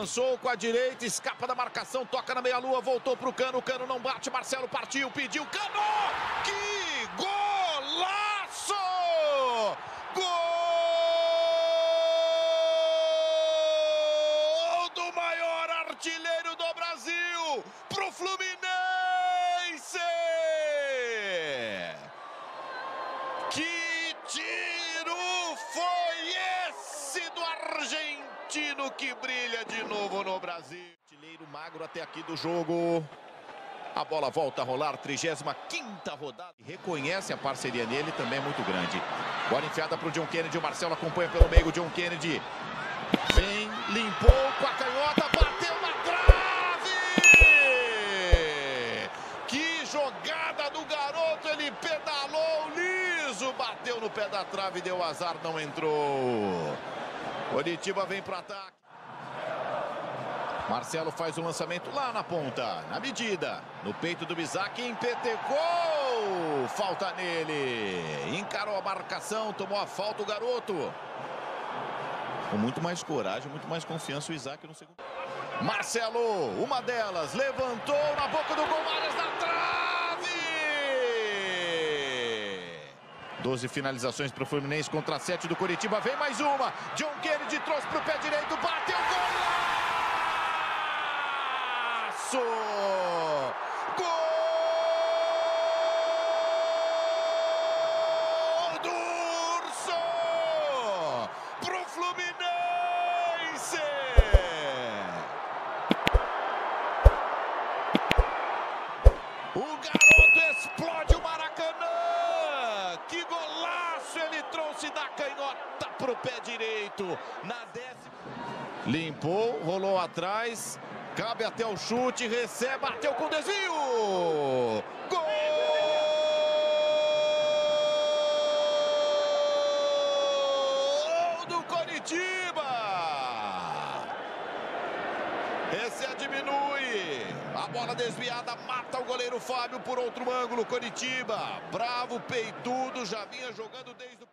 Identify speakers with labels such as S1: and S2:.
S1: Começou com a direita, escapa da marcação, toca na meia-lua, voltou pro Cano. O Cano não bate, Marcelo partiu, pediu, Cano! Que golaço! Gol do maior artilheiro do Brasil pro Fluminense! Que tiro foi esse do argentino que brilha de novo no Brasil? Artilheiro magro até aqui do jogo. A bola volta a rolar, 35ª rodada. Reconhece a parceria nele, também é muito grande. Bola enfiada para o John Kennedy, o Marcelo acompanha pelo meio, o John Kennedy. Vem, limpou com a canhota, bateu na trave! Que jogada do garoto, ele pedalou liso, bateu no pé da trave, deu azar, não entrou. Coritiba vem para o ataque. Marcelo faz o lançamento lá na ponta, na medida, no peito do Isaac, empetecou, falta nele, encarou a marcação, tomou a falta o garoto. Com muito mais coragem, muito mais confiança o Isaac no segundo. Marcelo, uma delas, levantou na boca do gol, áreas na trave! 12 finalizações para o Fluminense contra 7 do Coritiba, vem mais uma, John Kennedy trouxe para o pé direito, bateu, gol! Gol do Urso pro Fluminense! O garoto explode o Maracanã! Que golaço ele trouxe da canhota pro pé direito na 10ª. Limpou, rolou atrás. Cabe até o chute, recebe, bateu com desvio! Gol do Coritiba! Esse diminui. A bola desviada, mata o goleiro Fábio por outro ângulo. Coritiba, bravo, peitudo, já vinha jogando desde o...